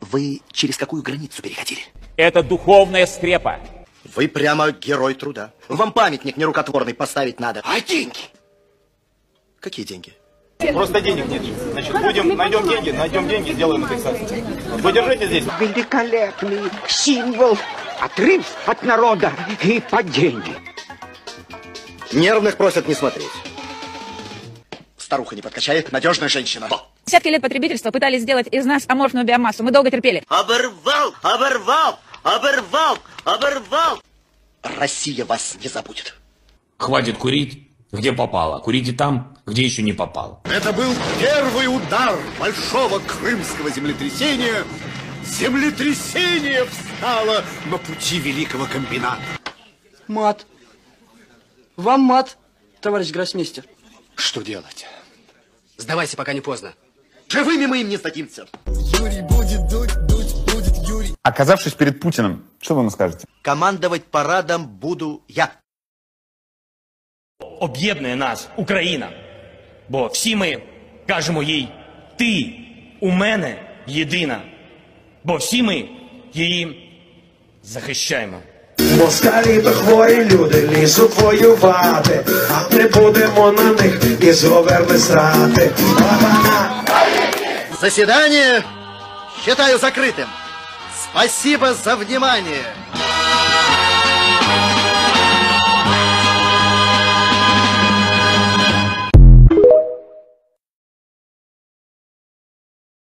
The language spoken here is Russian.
Вы через какую границу переходили? Это духовная скрепа. Вы прямо герой труда. Вам памятник нерукотворный поставить надо. А деньги? Какие деньги? Просто денег нет. Значит, найдем деньги, сделаем индексацию. Вы держите здесь. Великолепный символ. Отрыв от народа и под деньги. Нервных просят не смотреть. Старуха не подкачает, надежная женщина. Десятки лет потребительства пытались сделать из нас аморфную биомассу. Мы долго терпели. Оборвал! Россия вас не забудет. Хватит курить, где попало. Курите там, где еще не попало. Это был первый удар большого крымского землетрясения. Землетрясение встало на пути великого комбината. Мат. Вам мат, товарищ гроссмейстер. Что делать? Сдавайся, пока не поздно. Живыми мы им не сдадимся. Юрий будет дуть, будет Юрий. Оказавшись перед Путиным, что вы ему скажете? Командовать парадом буду я. Об'єднує нас Україна, бо всі ми кажемо їй «ти у мене єдина», бо всі ми її захищаємо. Москалі то хворі люди лізуть воювати, а не будемо на них і зговерли страти. Заседание считаю закрытым. Спасибо за внимание.